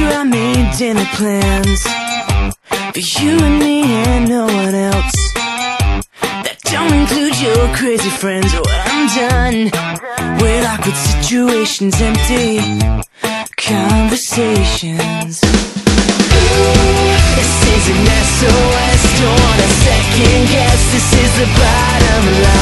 I made dinner plans for you and me and no one else. That don't include your crazy friends. Oh, I'm done with awkward situations, empty conversations. This is an SOS, don't wanna second guess. This is the bottom line.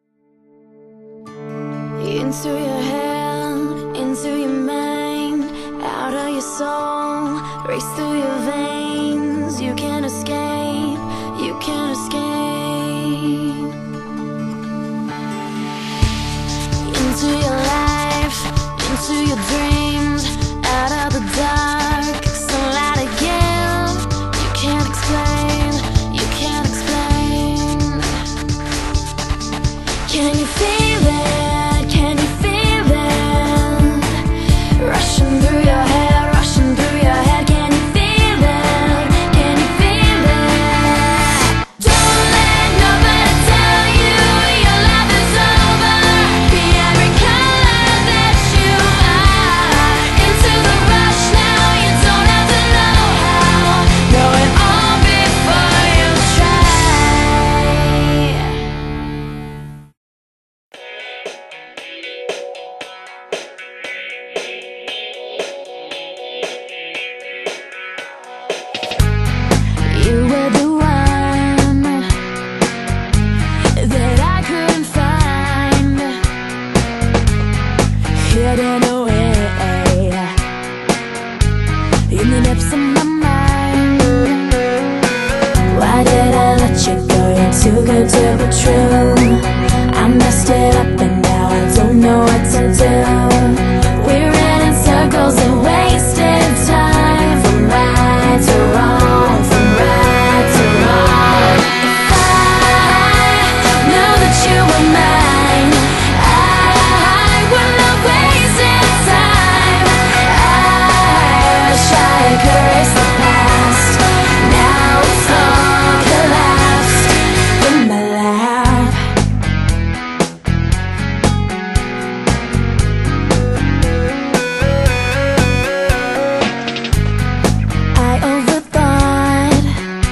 Into your head, into your mind, out of your soul, race through your veins. You can't escape, you can't escape. Into your life, into your dreams, out of the dark, sunlight again. You can't explain, you can't explain. Can you feel it? Can you feel it? Rushing through your head, rushing through your head. Can you feel it? Can you feel it? Don't let nobody tell you your life is over. Be every color that you are. Into the rush now, you don't have to know how. Know it all before you try. You were the one that I couldn't find, hidden away in the depths of my mind. Why did I let you go? You're too good to be true. I messed it up and now I don't know what to do. We ran in circles and wasted time, from right to wrong, from right to wrong. If I knew that you were mine, I would not waste time. I wish I could erase the past. Now it's all collapsed in my lap. I overthought,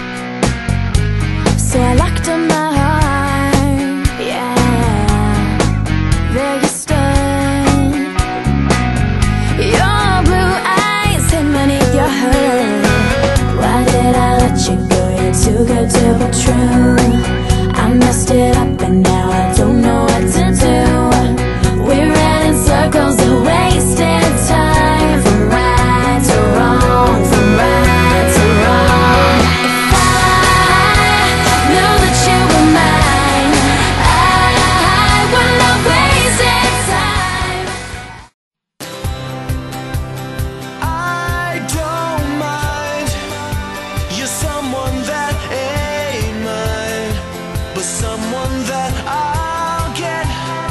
so I locked up my heart. Yeah, there you stood, your blue eyes hid beneath your hood. Why did I let you go? You're too good to be true. I messed it up and now I don't know what to do. We ran in circles and wasted time, from right to wrong, from right to wrong. If I knew that you were mine, I would not waste time. I don't mind, you're someone that ain't mine, but someone that I'll get.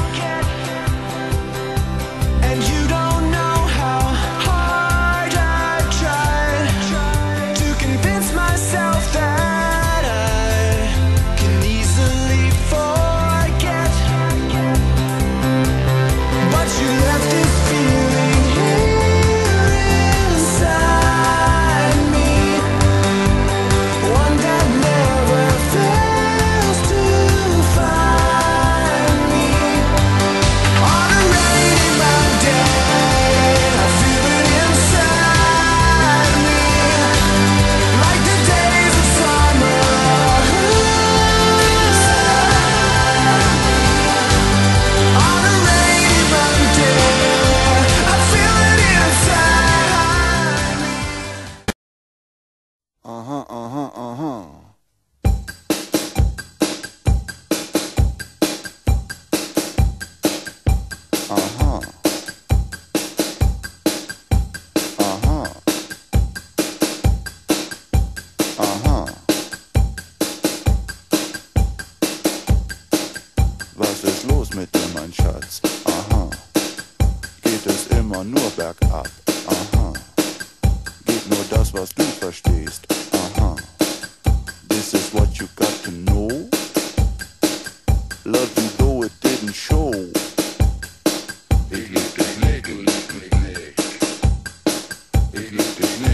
And you don't know how hard I've tried to convince myself that I can easily forget. But you left this feeling here inside me, one that never fails to find me. On a rainy Monday, I feel it inside me, like the days of summer. On a rainy Monday, I feel it inside me. Was ist los mit dir, mein Schatz? Aha. Geht es immer nur bergab? Aha. Geht nur das, was du verstehst? Aha. This is what you got to know. Love you though it didn't show. Ich lieb dich nicht, du liebst mich nicht. Ich lieb dich nicht.